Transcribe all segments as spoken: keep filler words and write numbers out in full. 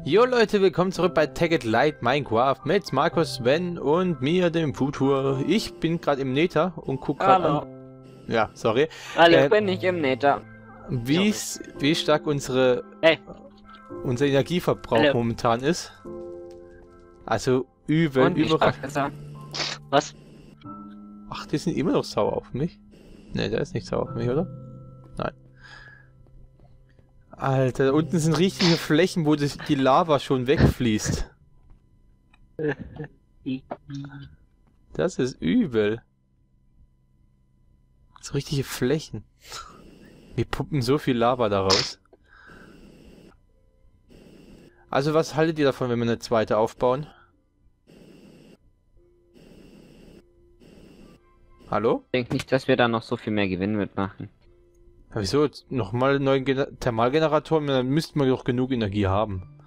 Jo Leute, willkommen zurück bei Tekkit Light Minecraft mit Markus, Sven und mir, dem Futur. Ich bin gerade im Nether und guck gerade an. Ja, sorry. Hallo, äh, bin ich im Nether. Wie, wie stark unsere Hey. unser Energieverbrauch Hallo. momentan ist. Also übel, Und wie überall. stark ist er? Was? Ach, die sind immer noch sauer auf mich. Ne, der ist nicht sauer auf mich, oder? Nein. Alter, da unten sind richtige Flächen, wo das, die Lava schon wegfließt. Das ist übel. So richtige Flächen. Wir pumpen so viel Lava daraus. Also was haltet ihr davon, wenn wir eine zweite aufbauen? Hallo? Ich denke nicht, dass wir da noch so viel mehr Gewinn mitmachen. Ja, wieso? Nochmal einen neuen Gener Thermalgenerator? Dann müssten wir doch genug Energie haben.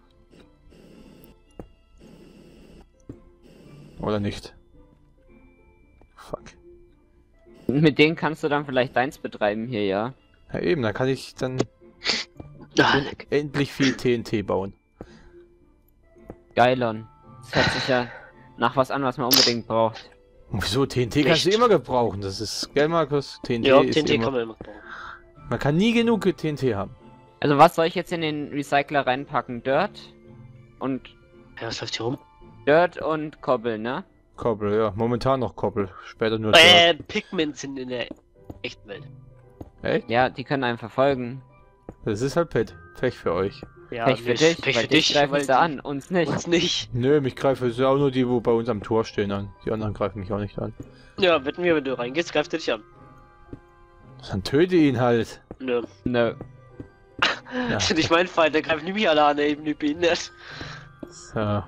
Oder nicht? Fuck. Mit denen kannst du dann vielleicht deins betreiben hier, ja? Ja eben, dann kann ich dann endlich viel T N T bauen. Geilon. Das hört sich ja nach was an, was man unbedingt braucht. Und wieso? T N T kannst du Nicht. immer gebrauchen. Das ist, gell Markus? T N T Ja, ist T N T immer... kann man immer brauchen. Man kann nie genug T N T haben. Also was soll ich jetzt in den Recycler reinpacken? Dirt und Ja, was läuft hier rum? Dirt und Kobbel, ne? Koppel, ja. Momentan noch Koppel. Später nur Äh, Pigment sind in der echten Welt. Echt? Ja, die können einen verfolgen. Das ist halt Pet. Pech für euch. Ja, Pech für nicht- dich, Pech weil für dich dich, greifen weil sie an, uns nicht. uns nicht. Nö, mich greifen es auch nur die, wo bei uns am Tor stehen an. Die anderen greifen mich auch nicht an. Ja, wetten wir, wenn du reingehst, greift er dich an. Dann töte ihn halt. Nö. Nö. Ja. Das ist nicht mein Feind, der greift nicht mich alle an, der eben nicht behindert. So.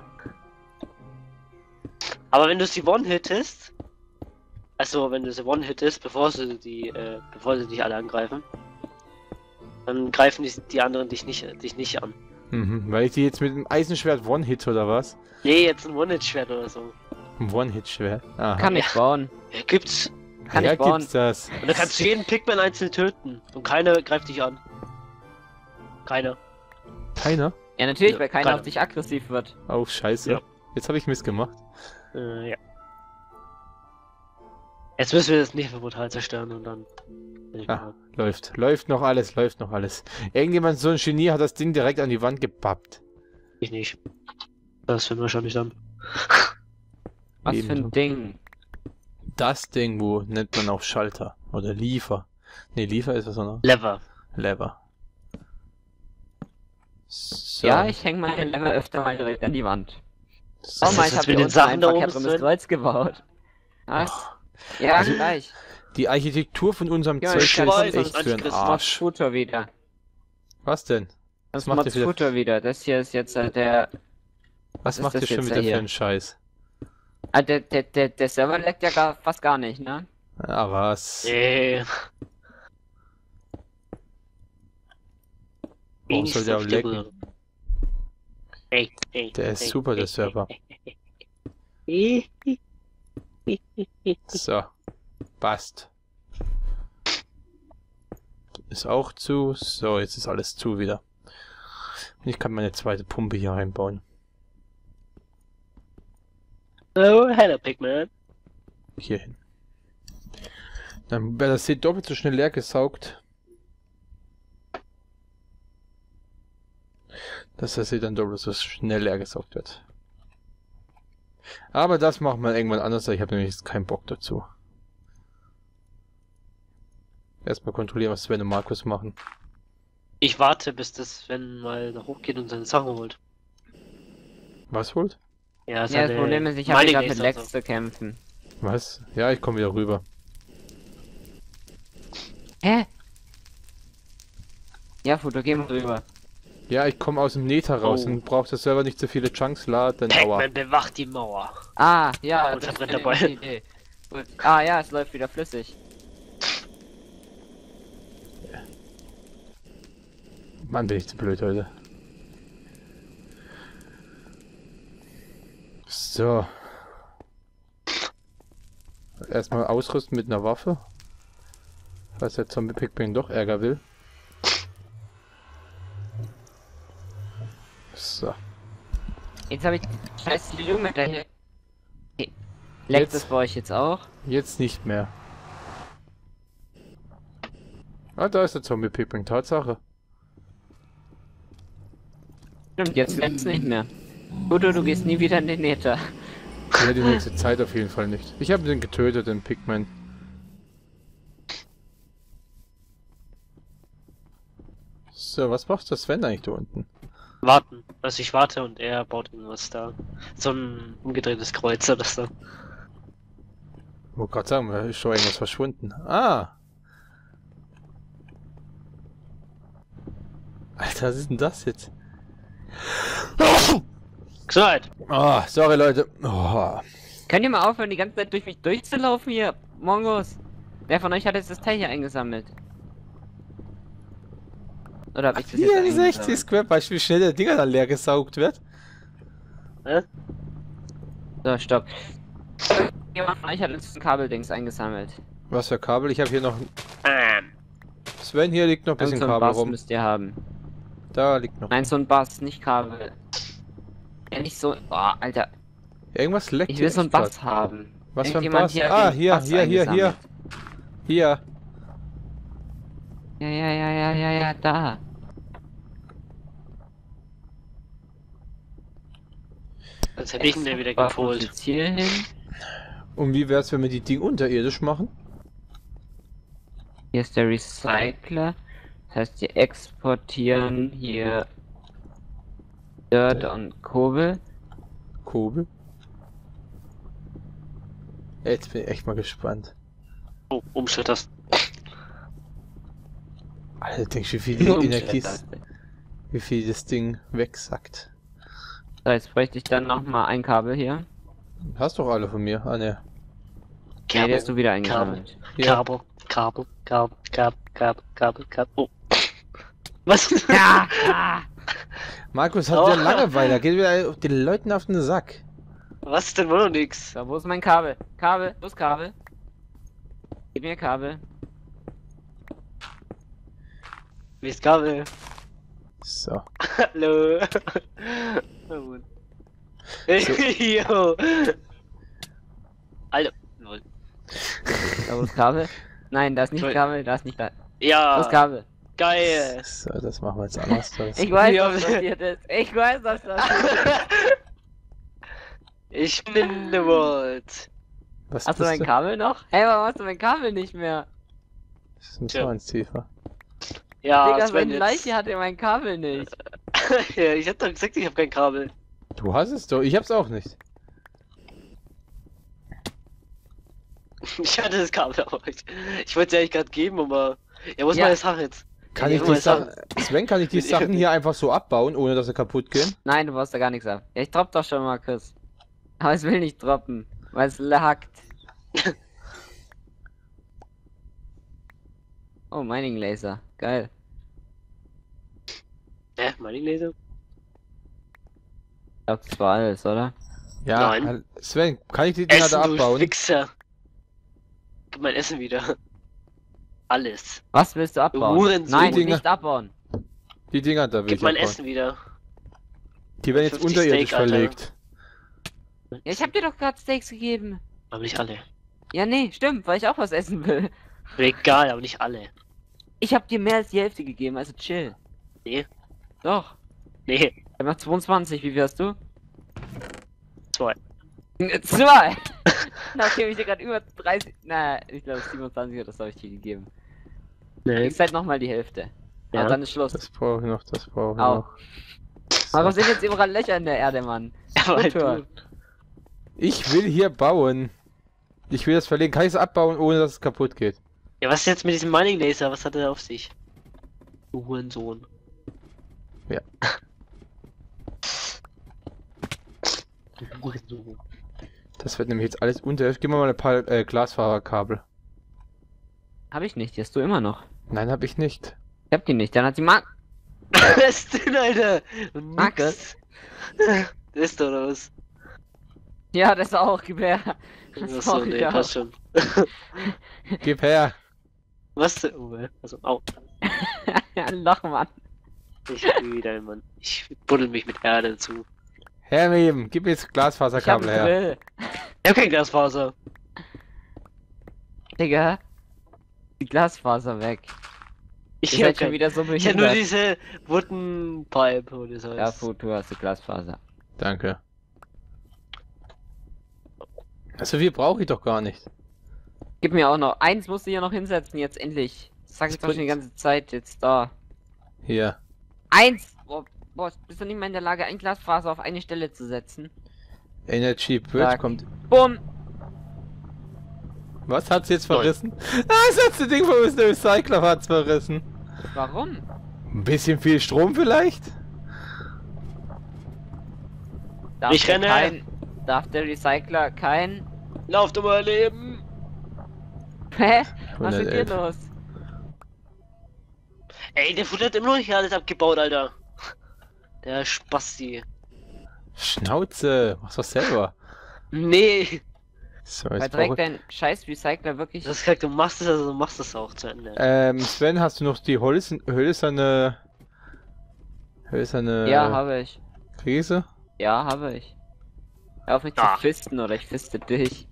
Aber wenn du sie one-hittest, also wenn du sie one-hittest, bevor sie die, äh, bevor sie dich alle angreifen, dann greifen die, die anderen dich nicht, dich nicht an. Mhm. Weil ich die jetzt mit dem Eisenschwert One-Hit oder was? Nee, jetzt ein One-Hit-Schwert oder so. Ein One-Hit-Schwert. Aha. Kann ich bauen. Ja, gibt's. Kann ja, ich bauen. gibt's das. Und da kannst du jeden Pigman einzeln töten. Und keiner greift dich an. Keiner. Keiner? Ja, natürlich, Ja, weil keiner keiner. auf dich aggressiv wird. Oh, scheiße. Ja. Jetzt habe ich Mist gemacht. Äh, ja. Jetzt müssen wir das Nebenportal zerstören und dann. Ah, läuft. Läuft noch alles, läuft noch alles. Irgendjemand, so ein Genie, hat das Ding direkt an die Wand gepappt. Ich nicht. Das finden wir schon nicht an. Was Eben für so. ein Ding. Das Ding, wo nennt man auch Schalter. Oder Liefer. Ne, Liefer ist was anderes. Lever. Lever. So. Ja, ich hänge meine Lämmer öfter mal direkt an die Wand. So. Oh ist mein, das ich habe mit hier den unten Sachen ein da oben, verkehrtes Sven? Kreuz gebaut. Was? Oh, Ja, Also- gleich. die Architektur von unserem Ja, Zeug ich hier weiß, ist das echt ist für den Antichrist. Mods Arsch. Futur wieder. Was denn? Das macht ihr Mods wieder- Futur wieder. Das hier ist jetzt äh, der... Was ist macht das ihr schon jetzt wieder hier? für einen Scheiß? Ah, der, der, der, der Server leckt ja gar, fast gar nicht, ne? Ah, was? Äh. Warum soll der auch lecken? Ey, ey, Der ist ey, super, der ey, Server. ey, ey. So. Passt. Ist auch zu. So, jetzt ist alles zu wieder. Und ich kann meine zweite Pumpe hier einbauen. Oh, hello, Pigman. Hier hin. Dann wäre das See doppelt so schnell leer gesaugt. Dass das See dann doppelt so schnell leer gesaugt wird. Aber das machen wir irgendwann anders. Ich habe nämlich jetzt keinen Bock dazu. Erstmal kontrollieren, was Sven und Markus machen. Ich warte, bis das Sven mal da hochgeht und seine Sachen holt. Was holt? Ja, Ja, seine das Problem ist, ich habe Mining gerade mit Ace Lex und so. zu kämpfen. Was? Ja, ich komme wieder rüber. Hä? Ja, Futur, geh mal rüber. Ja, ich komme aus dem Nether raus Oh. und braucht der Server nicht so viele Chunks laden. Aua. Pigman bewacht die Mauer. Ah, ja, Und das verbrennt ist eine dabei. gute Idee. Gut. Ah, ja, es läuft wieder flüssig. Mann, bin ich zu blöd heute. So. Erstmal ausrüsten mit einer Waffe. Falls der Zombie Pigman doch Ärger will. So. Jetzt habe ich scheiß Junge da hier. Okay. Leckt Jetzt- das bei euch jetzt auch? Jetzt nicht mehr. Ah, da ist der Zombie-Pipping, Tatsache. Stimmt, jetzt leckt's nicht mehr. Udo, du gehst nie wieder in den Nether. Ja, die nächste Zeit auf jeden Fall nicht. Ich habe den getötet, den Pigman. So, was macht der Sven eigentlich da unten? Warten. Also ich warte und er baut irgendwas da. So ein umgedrehtes Kreuz oder so. Ich wollte gerade sagen, da ist schon irgendwas verschwunden. Ah! Alter, was ist denn das jetzt? Gesundheit! Ah, sorry Leute. Oh. Könnt ihr mal aufhören, die ganze Zeit durch mich durchzulaufen hier? Mongos. Wer von euch hat jetzt das Teil hier eingesammelt? Oder hab ich das jetzt vierundsechzig eingesammelt? Square, weißt du, wie schnell der Dinger dann leer gesaugt wird? Hä? So, stopp. Jemand von euch hat jetzt ein Kabeldings eingesammelt. Was für Kabel? Ich habe hier noch... Ähm. Sven, hier liegt noch ein bisschen Irgend so ein Kabel Bass rum. müsst ihr haben. Da liegt noch. Nein, so ein Bass, nicht Kabel. Ja, nicht so... Oh, Alter. Irgendwas leckt Ich hier will so ein echt grad. Bass haben. Was für ein Irgendjemand Bass? hier hat Ah, den hier, Bass hier, hier, hier. eingesammelt. Hier. Ja, ja, ja, ja, ja, ja, da. Als hätte ich ihn ja wieder Bass muss gepolt. jetzt hier hin. Und wie wär's, wenn wir die Dinge unterirdisch machen? Hier ist der Recycler. Das heißt, wir exportieren hier Dirt und Kohle. Kobel? Jetzt bin ich echt mal gespannt. Oh, umschütterst. Alter, denkst du, wie viel die Energie, wie viel das Ding wegsackt? So, jetzt bräuchte ich dann noch mal ein Kabel hier. Hast doch alle von mir. Ah, ne. Ja, der hast du wieder eingesammelt. Ja. Kabel, Kabel, Kabel, Kabel, Kabel, Kabel, Kabel. Oh. Was? Ja! Ah. Markus hat Oh. wieder Langeweile, geht wieder den Leuten auf den Sack. Was ist denn wohl noch nix? So, wo ist mein Kabel? Kabel, wo ist Kabel? Gib mir Kabel. Wie ist Kabel? So. Hallo. Oh Mann. Jo. Alter. Lol. Da, wo ist Kabel? Nein, da ist nicht Toll. Kabel, da ist nicht da. Wo Ja. ist Kabel? Geil. So, das machen wir jetzt anders. Das Ich weiß, Ja. was passiert ist. Ich weiß, was passiert ist. Ich bin in the world. was Hast du bist mein Kabel noch? Hey, warum hast du mein Kabel nicht mehr? Das ist ein Tja. so eins tiefer. Ja, Digga, Sven, meine Leiche hatte mein Kabel nicht. Ja, ich hab doch gesagt, ich hab kein Kabel. Du hast es doch, ich hab's auch nicht. Ich hatte das Kabel auch nicht. Ich wollte es ja eigentlich gerade geben, aber. Ja, wo ist Ja. meine Sache jetzt? Kann Ja, ich wo die meine Sachen, Sven, kann ich die Bin ich- Sachen hier einfach so abbauen, ohne dass sie kaputt gehen? Nein, du baust da gar nichts ab. Ja, ich dropp doch schon mal, Chris. Aber es will nicht droppen, weil es laggt. Oh, Mining Laser. Geil. Hä, Mining Laser? Ich glaub, das war alles, oder? Ja, Nein. halt- Sven, kann ich die Dinger Essen, da du abbauen? Wichser. Gib mein Essen wieder. Alles. Was willst du abbauen? Hurensohn. Nein, Dinger. nicht abbauen. Die Dinger da will Gib ich mein abbauen. Essen wieder. Die werden jetzt fünfzig unterirdisch Steak, Alter. verlegt. Ja, ich hab dir doch gerade Steaks gegeben. Aber nicht alle. Ja, nee, stimmt, weil ich auch was essen will. Egal, aber nicht alle. Ich hab dir mehr als die Hälfte gegeben, also chill. Nee. Doch. Nee. Ich hab noch zweiundzwanzig, wie viel hast du? Zwei. Zwei! Nachdem ich dir gerade über dreißig, na, ich glaube siebenundzwanzig oder das habe ich dir gegeben. Nee. Ich halt nochmal die Hälfte. Ja, Ja. dann ist Schluss. Das brauche ich noch, das brauche ich Au. noch. Warum sind jetzt überall Löcher in der Erde, Mann? Aber halt Kultur. du. Ich will hier bauen. Ich will das verlegen. Kann ich es abbauen, ohne dass es kaputt geht? Ja, was ist jetzt mit diesem Mining Laser? Was hat er auf sich? Du Hurensohn. Ja. Du Hurensohn. Das wird nämlich jetzt alles unter. Gib mir mal ein paar äh, Glasfaserkabel. Hab ich nicht, die hast du immer noch. Nein, habe ich nicht. Ich hab die nicht, dann hat die Mark. Was ist denn, Alter? Markus? Das ist doch oder was? Ja, das auch, gib her. Achso, Sorry, nee, ja. passt schon. Gib her. Was denn? Oh, äh, also, au. Ja, Loch, Mann. Ich wieder, Mann. Ich buddel mich mit Erde zu. Hermeben, gib mir jetzt Ich hab Glasfaserkabel einen her. Grill. Ich hab kein Glasfaser. Digga. Die Glasfaser weg. Ich Ihr hab seid schon kein... wieder so Ich hab nur behindert. diese Wooden Pipe, oder so Ja, heißt. Futur hast du Glasfaser. Danke. Also viel brauche ich doch gar nicht. Gib mir auch noch. Eins musst du hier noch hinsetzen, jetzt endlich. Das sag ich Das doch schon die bringt- ganze Zeit, jetzt da. Hier. Eins! Boah, boah, bist du nicht mal in der Lage, ein Glasfaser auf eine Stelle zu setzen? Energy Bridge Sag. kommt. Bumm! Was hat's jetzt verrissen? Ah, das letzte Ding von uns, der Recycler hat's verrissen. Warum? Ein bisschen viel Strom vielleicht? Darf Ich der renne. Kein, darf der Recycler kein... Lauft um euer Leben! Hä? Was ist hier hundertelf. los? Ey, der Futter hat immer noch nicht alles abgebaut, Alter. Der Spasti. Schnauze, mach's doch selber. Nee. So, Weil jetzt trägt brauche ich... dein scheiß Recycler wirklich... Das gesagt, du machst es, also du machst es auch zu Ende. Ähm, Sven, hast du noch die Holz hölzerne... Hölzerne... Ja, habe ich. Krise? Ja, habe ich. Hör auf mich Ach. zu fisten oder ich fiste dich.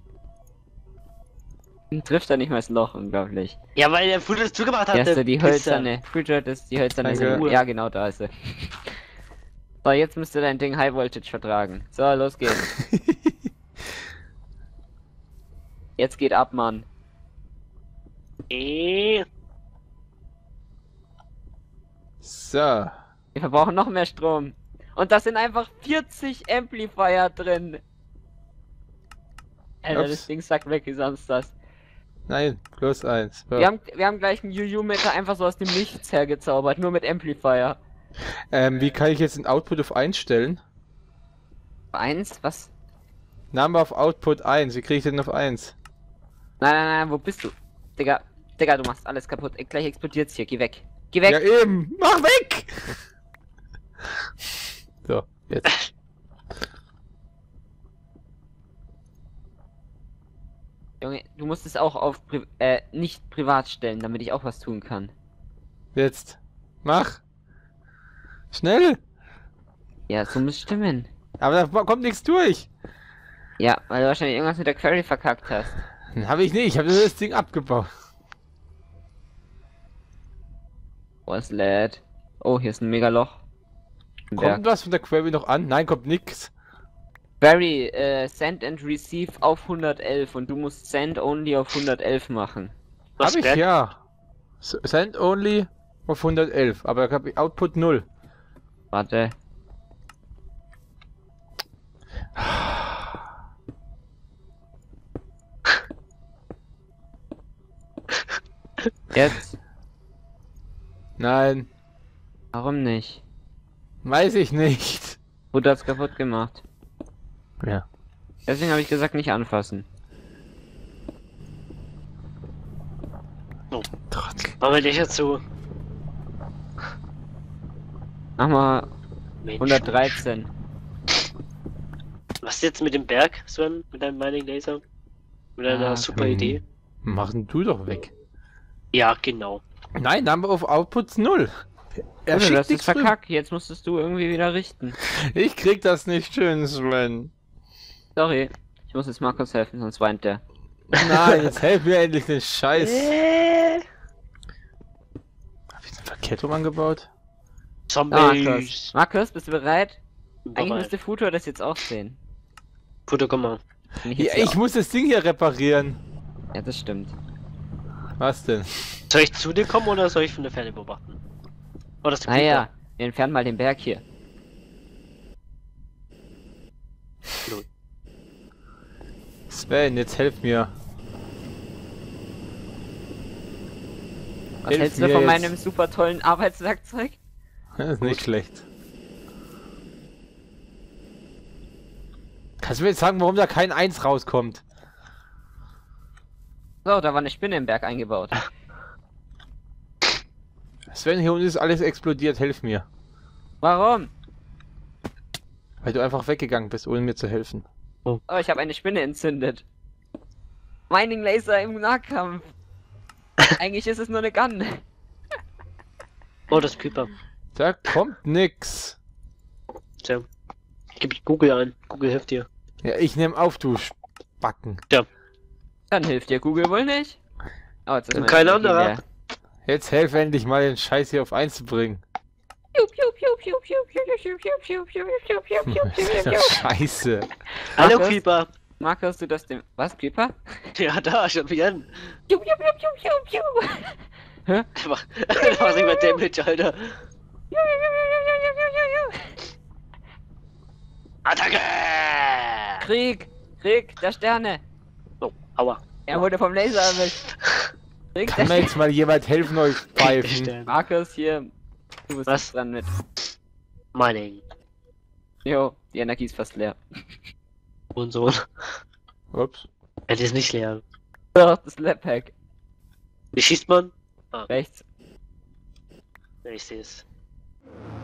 Hm, Trifft er nicht mal das Loch, unglaublich. Ja, weil der Futter es zugemacht hat. Hier hast der du die Pisser. hölzerne. Fridget ist die hölzerne. Danke. Sil- Ja, genau, da ist sie. So, jetzt müsste dein Ding High Voltage vertragen. So, los geht's. Jetzt geht ab, Mann. Äh, So. Wir verbrauchen noch mehr Strom. Und da sind einfach vierzig Amplifier drin. Alter, Ups. das Ding sagt weg wie sonst das. Nein, plus eins. So. Wir haben, wir haben gleich einen U U-Meter einfach so aus dem Nichts hergezaubert, nur mit Amplifier. Ähm, wie kann ich jetzt den Output auf eins stellen? Eins? Was? Name auf Output eins. Wie kriege ich den auf eins? Nein, nein, nein, wo bist du? Digga, Digga, du machst alles kaputt. Ey, gleich explodiert's hier. Geh weg. Geh weg. Ja eben! Mach weg! So, jetzt. Junge, du musst es auch auf Pri äh, nicht privat stellen, damit ich auch was tun kann. Jetzt. Mach! Schnell! Ja, so muss stimmen. Aber da kommt nichts durch! Ja, weil du wahrscheinlich irgendwas mit der Query verkackt hast. Habe ich nicht, ich habe nur das Ding abgebaut. Was lädt? Oh, hier ist ein Megaloch. Ein Berg. Kommt was von der Query noch an? Nein, kommt nix. Query, äh, send and receive auf hundertelf und du musst send only auf hundertelf machen. was Hab ich Berg? ja. S- Send only auf hundertelf, aber da habe ich Output null. Warte. Jetzt? Nein, Warum nicht? weiß ich nicht. Wurde das kaputt gemacht. Ja. Deswegen habe ich gesagt, nicht anfassen. Trottel. Machen wir dich jetzt so. Mach mal Mensch. hundertdreizehn. Was ist jetzt mit dem Berg, Sven? Mit deinem Mining Laser? Mit deiner Ah, super hm. Idee? Machen du doch weg. Ja, genau. Nein, Number of Outputs null. Er Also, schickt das ist nichts rüber. verkackt. Jetzt musstest du irgendwie wieder richten. Ich krieg das nicht schön, Sven. Sorry. Ich muss jetzt Markus helfen, sonst weint der. Nein, jetzt helf mir endlich den Scheiß. Äh, Hab ich eine Verkettung angebaut? Zombies. Markus. Markus, bist du bereit? Eigentlich Bereit. müsste Futur das jetzt auch sehen. Futter, komm mal. Wenn ich Ja, jetzt hier ich muss das Ding hier reparieren. au- ja, das stimmt. Was denn? Soll ich zu dir kommen oder soll ich von der Ferne beobachten? Oh, das ist der Naja, wir entfernen mal den Berg hier. Sven, jetzt helf mir. Was Hilf hältst du mir von jetzt. meinem super tollen Arbeitswerkzeug? Das ist nicht schlecht. Kannst du mir jetzt sagen, warum da kein eins rauskommt? So, da war eine Spinne im Berg eingebaut. Sven, hier unten ist alles explodiert, helf mir. Warum? Weil du einfach weggegangen bist, ohne mir zu helfen. Oh, ich habe eine Spinne entzündet. Mining Laser im Nahkampf. Eigentlich ist es nur eine Gun. Oh, das ist Creeper. Da kommt nix. Tja. Gib Google ein. Google hilft dir. Ja, ich nehme auf, du Spacken. Dann hilft dir Google wohl nicht. Oh, jetzt ist Und meine kein Energie anderer. leer. Jetzt helf endlich mal, den Scheiß hier auf eins zu bringen. Das ist doch scheiße. Hallo Markus? Creeper. Markus, du das dem... Was, Creeper? Ja, da, schon wieder. Der Hä? macht, der macht nicht mehr Damage, Alter. Attacke! Krieg! Krieg, der Sterne! Oh, aua. Er wurde vom Laser erwischt. Krieg, der Kann mir jetzt mal jemand helfen, euch pfeifen? Stern. Markus, hier. Du bist Was? jetzt dran mit. Mining. Jo, die Energie ist fast leer. Und so. Ups. Er ist nicht leer. Doch, das Lab-Pack. Wie schießt man? Rechts. Ja, ich sehe es.